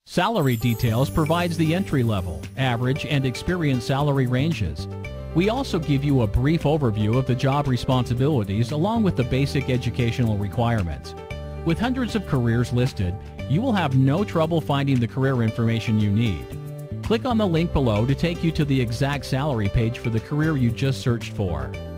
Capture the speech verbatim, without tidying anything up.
Salary Details provides the entry-level, average, and experienced salary ranges. We also give you a brief overview of the job responsibilities along with the basic educational requirements. With hundreds of careers listed, you will have no trouble finding the career information you need. Click on the link below to take you to the exact salary page for the career you just searched for.